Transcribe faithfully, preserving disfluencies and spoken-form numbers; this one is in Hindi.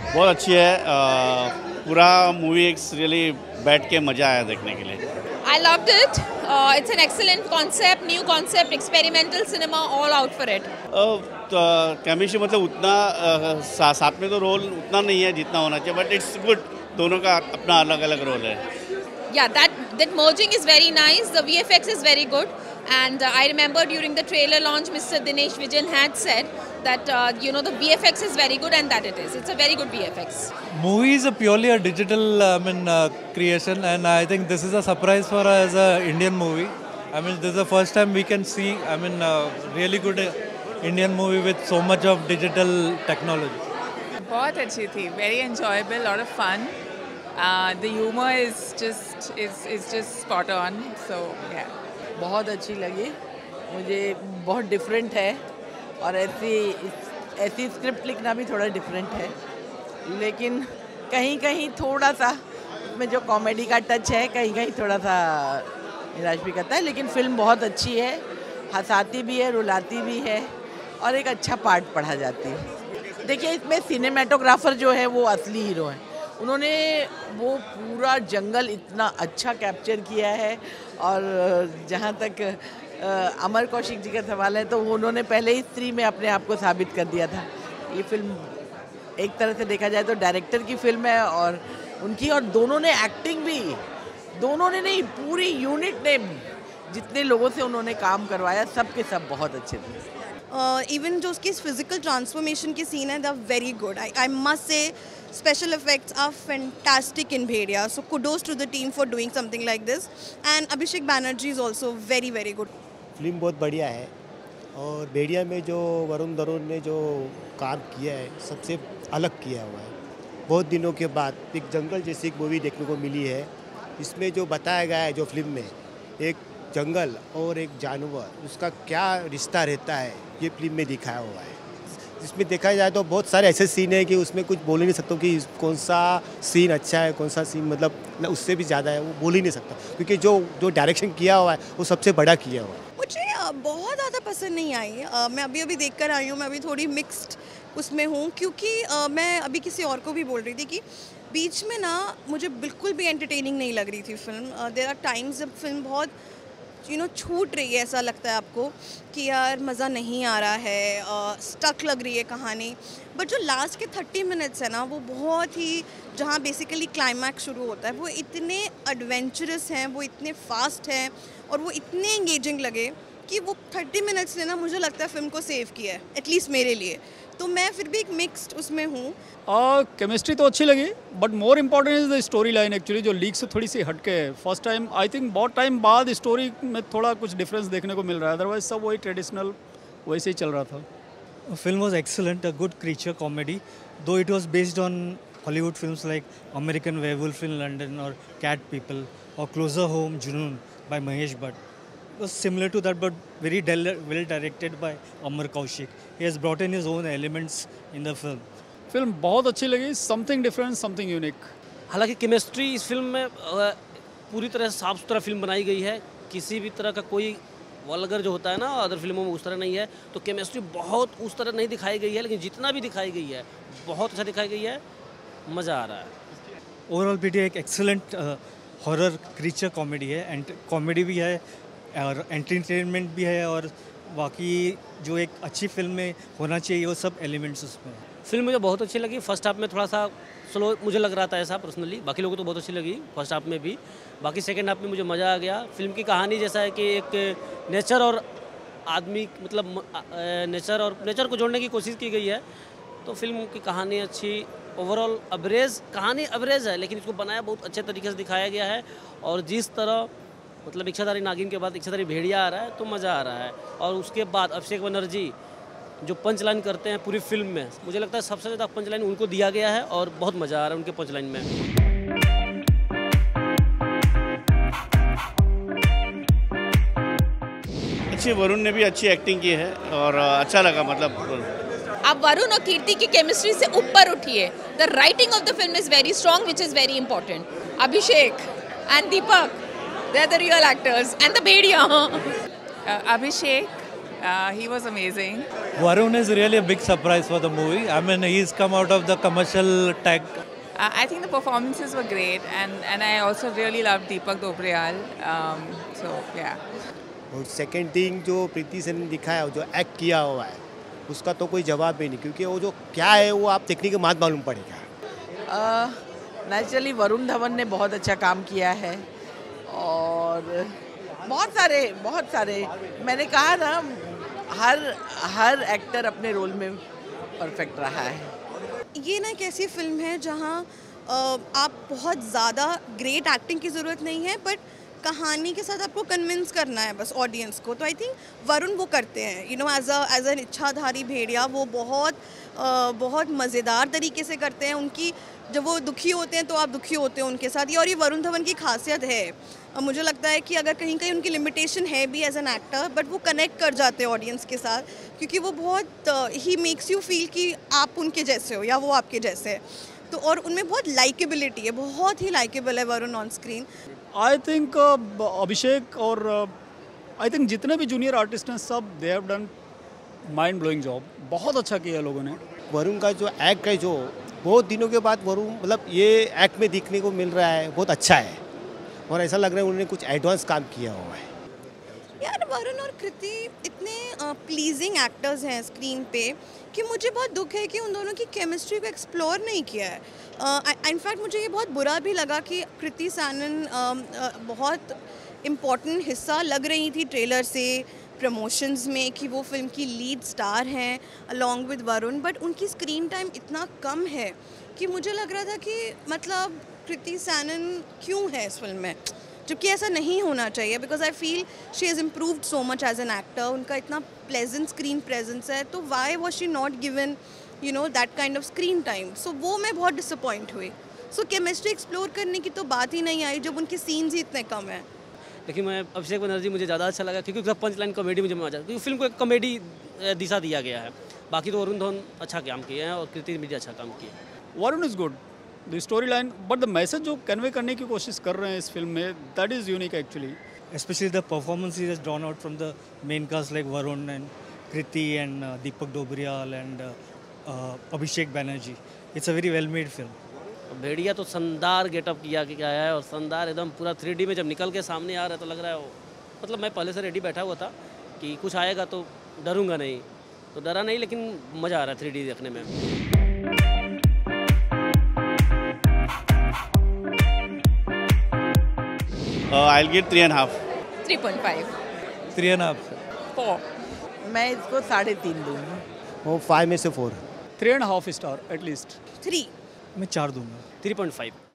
बहुत अच्छी है। आ, पूरा मूवी एक रियली बैठ के मज़ा आया देखने के लिए। I loved it. Uh, it's an excellent concept, new concept, experimental cinema, all out for it. Chemistry मतलब उतना uh, सा, साथ में तो रोल उतना नहीं है जितना होना चाहिए, बट इट्स गुड। दोनों का अपना अलग अलग रोल है। Yeah, that that merging is very nice. The V F X is very good, and uh, I remember during the trailer launch, Mister Dinesh Vijan had said that uh, you know the V F X is very good, and that it is. It's a very good V F X. Movie is a purely a digital I mean uh, creation, and I think this is a surprise for us as a Indian movie. I mean, this is the first time we can see I mean uh, really good uh, Indian movie with so much of digital technology. बहुत अच्छी थी, very enjoyable, lot of fun. Uh, the humor is just is is just spot on. So yeah. बहुत अच्छी लगी मुझे, बहुत डिफरेंट है और ऐसी ऐसी स्क्रिप्ट लिखना भी थोड़ा डिफरेंट है, लेकिन कहीं कहीं थोड़ा सा उसमें जो कॉमेडी का टच है कहीं कहीं थोड़ा सा निराश भी करता है, लेकिन फिल्म बहुत अच्छी है, हंसाती भी है, रुलाती भी है और एक अच्छा पार्ट पढ़ा जाती है। देखिए, इसमें सिनेमेटोग्राफर जो है वो असली हीरो है, उन्होंने वो पूरा जंगल इतना अच्छा कैप्चर किया है। और जहाँ तक अमर कौशिक जी का सवाल है तो उन्होंने पहले ही स्त्री में अपने आप को साबित कर दिया था। ये फिल्म एक तरह से देखा जाए तो डायरेक्टर की फिल्म है और उनकी, और दोनों ने एक्टिंग भी, दोनों ने नहीं पूरी यूनिट ने जितने लोगों से उन्होंने काम करवाया सब के सब बहुत अच्छे थे। इवन uh, जो उसकी फिजिकल ट्रांसफॉर्मेशन की सीन है the very good. I I must say special effects are fantastic in Bhedia, so kudos to the team for doing something like this, and Abhishek Banerjee is also very very good. Film बहुत बढ़िया है और भेड़िया में जो वरुण धवन ने जो काम किया है सबसे अलग किया हुआ है। बहुत दिनों के बाद एक जंगल जैसी एक मूवी देखने को मिली है। इसमें जो बताया गया है जो फिल्म में एक जंगल और एक जानवर उसका क्या रिश्ता रहता है ये फिल्म में दिखाया हुआ है। इसमें देखा जाए तो बहुत सारे ऐसे सीन है कि उसमें कुछ बोल ही नहीं सकता कि कौन सा सीन अच्छा है, कौन सा सीन मतलब उससे भी ज़्यादा है वो बोल ही नहीं सकता, क्योंकि जो जो डायरेक्शन किया हुआ है वो सबसे बड़ा किया हुआ है। मुझे बहुत ज़्यादा पसंद नहीं आई। आ, मैं अभी अभी देख कर आई हूँ, मैं अभी थोड़ी मिक्स्ड उसमें हूँ, क्योंकि आ, मैं अभी किसी और को भी बोल रही थी कि बीच में ना मुझे बिल्कुल भी एंटरटेनिंग नहीं लग रही थी फिल्म। देयर आर टाइम्स जब फिल्म बहुत यू नो छूट रही है, ऐसा लगता है आपको कि यार मज़ा नहीं आ रहा है, स्टक लग रही है कहानी। बट जो लास्ट के थर्टी मिनट्स है ना वो बहुत ही, जहाँ बेसिकली क्लाइमैक्स शुरू होता है, वो इतने एडवेंचरस हैं, वो इतने फास्ट हैं और वो इतने एंगेजिंग लगे कि वो थर्टी मिनट्स ने ना मुझे लगता है फिल्म को सेव किया है, एटलीस्ट मेरे लिए। तो मैं फिर भी एक मिक्स्ड उसमें हूँ। केमिस्ट्री तो अच्छी लगी, but more important is the story line actually, जो लीक से थोड़ी सी हटके है। फर्स्ट टाइम आई थिंक बहुत टाइम बाद स्टोरी में थोड़ा कुछ डिफरेंस देखने को मिल रहा है, अदरवाइज सब वही ट्रेडिशनल वैसे ही चल रहा था। Film was excellent, a good creature comedy, though it was based on Hollywood films like American werewolf in London और कैट पीपल और closer home Junoon by Mahesh Bhatt. was similar to that but very well directed by Amar Kaushik. He has brought in his own elements in the film. Film बहुत अच्छी लगी, समथिंग डिफरेंट, समथिंग यूनिक। हालांकि केमिस्ट्री इस फिल्म में पूरी तरह साफ सुथरा फिल्म बनाई गई है, किसी भी तरह का कोई वल्गर जो होता है ना अदर फिल्मों में उस तरह नहीं है। तो केमिस्ट्री बहुत उस तरह नहीं दिखाई गई है, लेकिन जितना भी दिखाई गई है बहुत अच्छा दिखाई गई है, मज़ा आ रहा है। ओवरऑल पीटी एक एक्सेलेंट हॉरर क्रीचर कॉमेडी है, एंड कॉमेडी भी है और एंटरटेनमेंट भी है, और बाकी जो एक अच्छी फिल्म में होना चाहिए वो सब एलिमेंट्स उसमें है। फिल्म मुझे बहुत अच्छी लगी। फर्स्ट हाफ में थोड़ा सा स्लो मुझे लग रहा था ऐसा पर्सनली, बाकी लोगों को तो बहुत अच्छी लगी फर्स्ट हाफ में भी। बाकी सेकंड हाफ में मुझे मज़ा आ गया। फिल्म की कहानी जैसा है कि एक नेचर और आदमी मतलब नेचर और नेचर को जोड़ने की कोशिश की गई है। तो फिल्म की कहानी अच्छी, ओवरऑल एवरेज कहानी एवरेज है, लेकिन इसको बनाया बहुत अच्छे तरीके से दिखाया गया है। और जिस तरह मतलब इच्छाधारी नागिन के बाद इच्छाधारी भेड़िया आ रहा है तो मज़ा आ रहा है। और उसके बाद अभिषेक बनर्जी जो पंच लाइन करते हैं पूरी फिल्म में, मुझे लगता है सबसे ज़्यादा पंच लाइन उनको दिया गया है और बहुत मज़ा आ रहा है उनके पंच लाइन में। अच्छी, वरुण ने भी अच्छी एक्टिंग की है और अच्छा लगा। मतलब आप वरुण और कीर्ति की केमिस्ट्री से ऊपर उठिए। The writing of the film is very strong which is very important. Abhishek and Deepak, they are the real actors, and the Bhedia. uh, Abhishek Uh, he was amazing. Varun is really a big surprise for the movie. I mean, he's come out of the commercial tag. Uh, I think the performances were great, and, and I also really loved Deepak Dobriyal. Um, so yeah. और सेकेंड थिंग जो प्रीति सेन ने दिखाया जो एक्ट किया हुआ है उसका तो कोई जवाब ही नहीं, क्योंकि वो जो क्या है वो आप देखने के बाद मालूम पड़ेगा। नेचुरली वरुण धवन ने बहुत अच्छा काम किया है और बहुत सारे बहुत सारे मैंने कहा ना, हर हर एक्टर अपने रोल में परफेक्ट रहा है। ये ना एक ऐसी फिल्म है जहाँ आप बहुत ज़्यादा ग्रेट एक्टिंग की ज़रूरत नहीं है, बट कहानी के साथ आपको कन्विंस करना है बस ऑडियंस को। तो आई थिंक वरुण वो करते हैं, you know as a as an इच्छाधारी भेड़िया वो बहुत uh, बहुत मज़ेदार तरीके से करते हैं। उनकी जब वो दुखी होते हैं तो आप दुखी होते हो उनके साथ, ये और ये वरुण धवन की खासियत है। uh, मुझे लगता है कि अगर कहीं कहीं उनकी लिमिटेशन है भी एज एन एक्टर, बट वो कनेक्ट कर जाते हैं ऑडियंस के साथ, क्योंकि वो बहुत ही मेक्स यू फील कि आप उनके जैसे हो या वो आपके जैसे है। तो और उनमें बहुत लाइकेबिलिटी है, बहुत ही लाइकेबल है Varun on screen. I think Abhishek और आई थिंक जितने भी जूनियर आर्टिस्ट हैं सब they have done mind blowing job, बहुत अच्छा किया लोगों ने। वरुण का जो एक्ट है जो बहुत दिनों के बाद वरुण मतलब ये एक्ट में दिखने को मिल रहा है, बहुत अच्छा है और ऐसा लग रहा है उन्होंने कुछ एडवांस काम किया हुआ है। यार वरुण और कृति इतने प्लीजिंग एक्टर्स हैं स्क्रीन पे कि मुझे बहुत दुख है कि उन दोनों की केमिस्ट्री को एक्सप्लोर नहीं किया है। इनफैक्ट मुझे ये बहुत बुरा भी लगा कि कृति सैनन uh, बहुत इम्पॉर्टेंट हिस्सा लग रही थी ट्रेलर से, प्रमोशंस में, कि वो फिल्म की लीड स्टार हैं अलॉन्ग विद वरुण, बट उनकी स्क्रीन टाइम इतना कम है कि मुझे लग रहा था कि मतलब कृति सैनन क्यों है इस फिल्म में, जबकि ऐसा नहीं होना चाहिए। Because I feel she has improved so much as an actor, उनका इतना प्लेजेंट स्क्रीन प्रेजेंस है, तो why was she not given you know that kind of screen time. So वो मैं बहुत डिसअपॉइंट हुई। सो केमिस्ट्री एक्सप्लोर करने की तो बात ही नहीं आई जब उनके सीन्स ही इतने कम हैं। लेकिन मैं अभिषेक बनर्जी मुझे ज़्यादा अच्छा लगा क्योंकि उसका पंच लाइन कॉमेडी मुझे मजा, क्योंकि फिल्म को एक कॉमेडी दिशा दिया गया है। बाकी तो वरुण धवन अच्छा काम किए हैं और कृति भी अच्छा काम किया है। Varun is good, the story line, but the message जो कन्वे करने की कोशिश कर रहे हैं इस फिल्म में, that is unique actually. Especially the performances is drawn out from the main cast like Varun and Kriti and uh, Deepak Dobriyal and uh, uh, Abhishek Banerjee. It's a very well made film. भेड़िया तो शानदार गेटअप किया कि क्या है और शानदार एकदम पूरा थ्री डी में जब निकल के सामने आ रहा है तो लग रहा है वो, मतलब मैं पहले से रेडी बैठा हुआ था कि कुछ आएगा तो डरूंगा नहीं, तो डरा नहीं, लेकिन मज़ा आ रहा है थ्री डी देखने में। I will give three and half. three point five. Three and a half. four. मैं इसको साढ़े तीन दूँगी। वो फाइव में से four. Three and half star at least. Three मैं चार दूंगा। Three point five.